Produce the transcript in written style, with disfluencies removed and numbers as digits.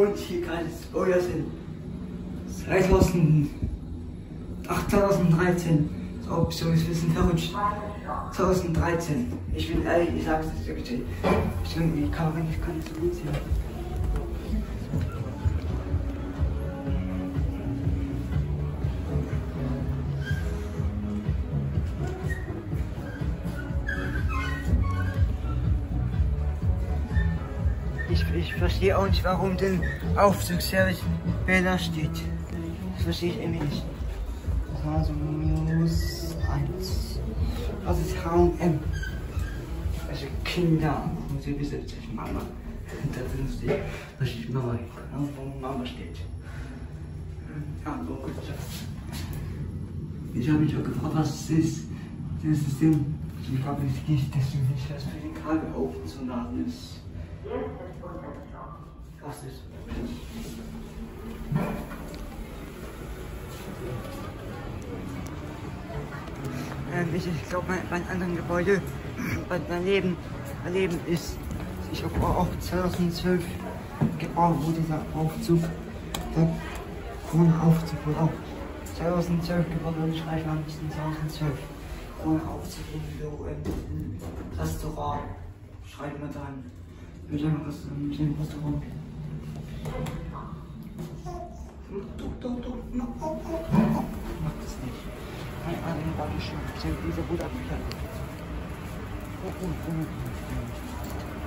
Und hier gerade ist, oh, das sind 2013. So, so ist ein bisschen verrutscht. 2013. Ich bin ehrlich, ich sag's es wirklich. Ich bin die Kamera, ich kann nicht so gut sehen. Ich verstehe auch nicht, warum den Aufzugsservice Bella steht. Das verstehe ich irgendwie nicht. Das war so minus 1. Das ist H&M. Also Kinder. Und sie wissen, dass ich Mama. Da sind sie, dass ich Mama, wo Mama steht. Ja, so gut. Ich habe mich auch gefragt, was es ist. Das System. Ich glaube, es geht deswegen nicht, dass für den Kabelofen zu laden ist. Was ist? Ich glaube, mein anderen Gebäude, daneben ist, ich glaube auch 2012 gebaut, wo dieser Aufzug, der Corona-Aufzug wurde auch 2012 gebaut, und ich reiche am besten 2012. Corona-Aufzug im Restaurant, schreibt man dann. Ich würde einfach was mit dem Restaurant. Doch, mach das nicht. Nein, den Button schon. Dieser Bruder abgeklärt.